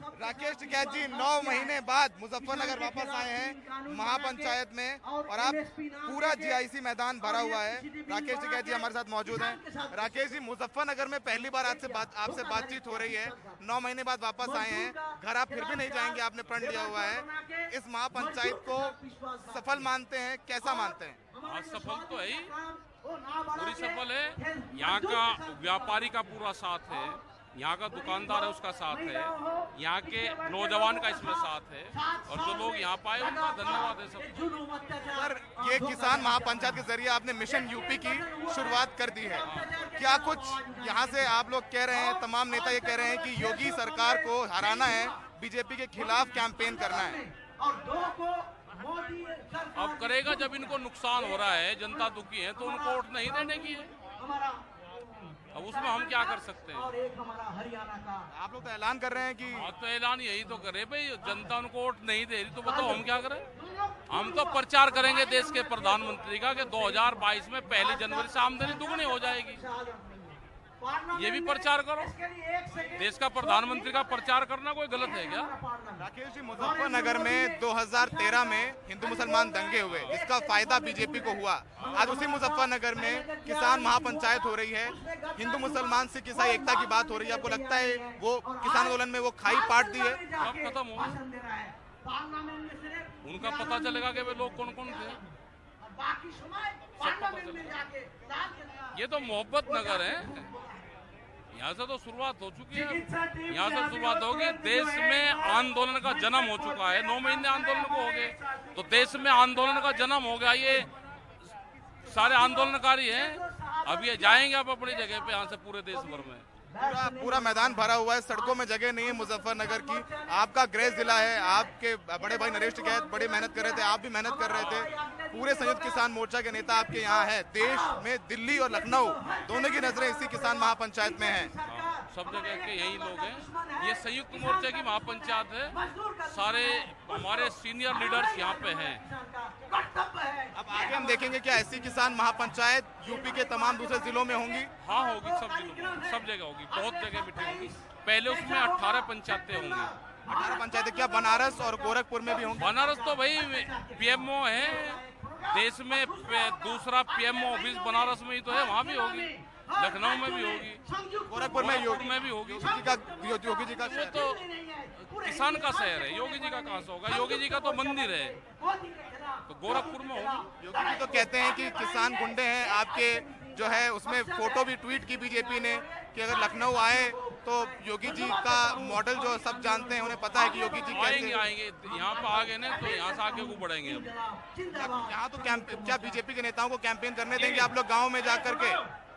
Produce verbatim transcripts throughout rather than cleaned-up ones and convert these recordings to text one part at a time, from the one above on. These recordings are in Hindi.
राकेश टिकैत जी नौ महीने बाद मुजफ्फरनगर वापस आए हैं महापंचायत में और आप पूरा जीआईसी मैदान भरा हुआ है। राकेश टिकैत जी हमारे साथ मौजूद हैं। राकेश जी, मुजफ्फरनगर में पहली बार आपसे बात आपसे बातचीत हो रही है, नौ महीने बाद वापस आए हैं, घर आप फिर भी नहीं जाएंगे, आपने प्रण लिया हुआ है। इस महापंचायत को सफल मानते हैं, कैसा मानते हैं? हाँ, सफल तो है ही, पूरी सफल है। यहाँ का व्यापारी का पूरा साथ है, यहाँ का दुकानदार है उसका साथ है, यहाँ के नौजवान का इसमें साथ है और जो लोग यहाँ पाए उनका धन्यवाद है सबको। सर, ये किसान महापंचायत के जरिए आपने मिशन यूपी की शुरुआत कर दी है, क्या कुछ यहाँ से आप लोग कह रहे हैं, तमाम नेता ये कह रहे हैं कि योगी सरकार को हराना है, बीजेपी के खिलाफ कैंपेन करना है? अब करेगा जब इनको नुकसान हो रहा है, जनता दुखी है, तो उनको वोट नहीं देने की है। अब उसमें हम क्या कर सकते हैं? आप लोग तो ऐलान कर रहे हैं कि हाँ, तो ऐलान यही तो करे भाई, जनता उनको वोट नहीं दे रही तो बताओ हम क्या करें? हम तो प्रचार करेंगे देश के प्रधानमंत्री का कि दो हज़ार बाईस में पहली जनवरी से आमदनी दुगनी हो जाएगी। ये भी प्रचार करो। देश का प्रधानमंत्री का प्रचार करना कोई गलत है क्या? राकेश जी, मुजफ्फरनगर में दो हज़ार तेरह में हिंदू मुसलमान दंगे हुए, जिसका फायदा बीजेपी को हुआ। आज उसी मुजफ्फरनगर में किसान महापंचायत हो रही है, हिंदू मुसलमान सिख ईसाई एकता की बात हो रही है। आपको लगता है वो किसान आंदोलन में वो खाई पाट दी है? अब खत्म हो, उनका पता चलेगा कि वे लोग कौन कौन थे, सब पता चलेगा। ये तो मोहब्बत नगर है, यहाँ से तो शुरुआत हो चुकी है। यहाँ से शुरुआत होगी, देश में आंदोलन का जन्म हो चुका है। नौ महीने आंदोलन को हो गए तो देश में आंदोलन का जन्म हो गया। ये सारे आंदोलनकारी हैं, अब ये जाएंगे अब अपनी जगह पे, यहाँ से पूरे देश भर में। पूरा पूरा मैदान भरा हुआ है, सड़कों में जगह नहीं है मुजफ्फरनगर की। आपका गृह जिला है, आपके बड़े भाई नरेश टिकैत बड़ी मेहनत कर रहे थे, आप भी मेहनत कर रहे थे, पूरे संयुक्त किसान मोर्चा के नेता आपके यहाँ है। देश में दिल्ली और लखनऊ दोनों की नजरें इसी किसान महापंचायत में हैं। सब जगह के यही लोग हैं। ये संयुक्त मोर्चे की महापंचायत है, सारे हमारे सीनियर लीडर्स यहाँ पे हैं। अब आगे हम देखेंगे क्या ऐसी किसान महापंचायत यूपी के तमाम दूसरे जिलों में होंगी? हाँ, होगी, सब जिलों में, सब जगह होगी, बहुत जगह मीटिंग होगी। पहले उसमें अठारह पंचायतें होंगी। अठारह पंचायतें क्या बनारस और गोरखपुर में भी होंगी? बनारस तो भाई पीएमओ है, देश में दूसरा पीएमओ ऑफिस बनारस में ही तो है, वहाँ भी होगी, लखनऊ में भी होगी, गोरखपुर में योगी में भी होगी। योगी जी का योगी जी का ये तो किसान का शहर है, योगी जी का कहाँ से होगा? योगी जी का तो मंदिर है, तो गोरखपुर में होगा। योगी जी तो कहते हैं कि किसान गुंडे हैं आपके, जो है उसमें फोटो भी ट्वीट की बीजेपी ने कि अगर लखनऊ आए तो योगी जी का मॉडल जो सब जानते हैं, उन्हें पता है कि योगी जी कैसे आएंगे आएंगे यहाँ पे आ गए ना, तो यहाँ से आगे को बढ़ेंगे। अब यहाँ तो क्या बीजेपी के नेताओं को कैंपेन करने देंगे आप लोग गाँव में जा करके?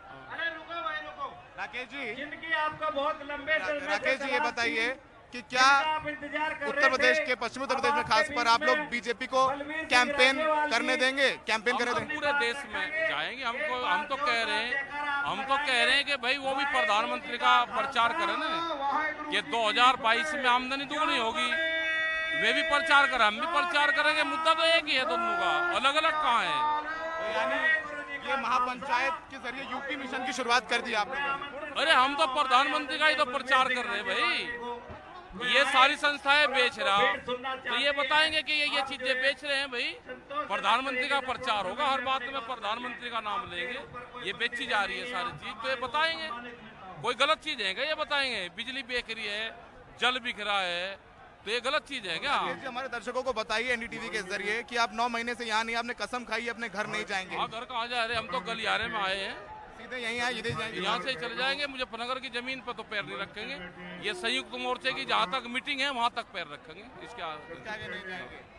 राकेश जी, जिंदगी आपका बहुत लंबे राकेश जी ये बताइए कि क्या उत्तर प्रदेश के, पश्चिमी उत्तर प्रदेश में खास पर आप लोग बीजेपी को कैंपेन करने देंगे? कैंपेन करने देंगे? पूरे देश में जाएंगे। हमको हम तो कह रहे हैं हम तो कह रहे हैं कि भाई वो भी प्रधानमंत्री का प्रचार करें ना, कि दो हज़ार बाईस में आमदनी दुगनी होगी, वे भी प्रचार करें, हम भी प्रचार करेंगे। मुद्दा तो एक ही है दोनों का, अलग अलग कहाँ है? यानी ये महापंचायत के जरिए यूपी मिशन की शुरुआत कर दी आप लोगों ने? अरे हम तो प्रधानमंत्री का ही तो प्रचार कर रहे हैं भाई। ये सारी संस्थाएं बेच रहा, तो ये बताएंगे कि ये ये चीजें बेच रहे हैं भाई। प्रधानमंत्री का प्रचार होगा, हर बात में प्रधानमंत्री का नाम लेंगे, ये बेची जा रही है सारी चीज, तो ये बताएंगे। कोई गलत चीज है क्या? ये बताएंगे। बिजली बिक रही है, जल बिक रहा है, तो ये गलत चीज है क्या? हमारे दर्शकों को बताइए एनडीटीवी के जरिए कि आप नौ महीने से यहाँ नहीं, आपने कसम खाई है अपने घर नहीं जाएंगे। हाँ, घर कहाँ जा रहे, हम तो गलियारे में आए हैं, सीधे यहीं आए, इधर जाएंगे, यहाँ से चले जाएंगे। मुजफ्फरनगर की जमीन पर तो पैर नहीं रखेंगे। ये संयुक्त मोर्चे की जहाँ तक मीटिंग है वहाँ तक पैर रखेंगे, इसके आगे नहीं जाएंगे।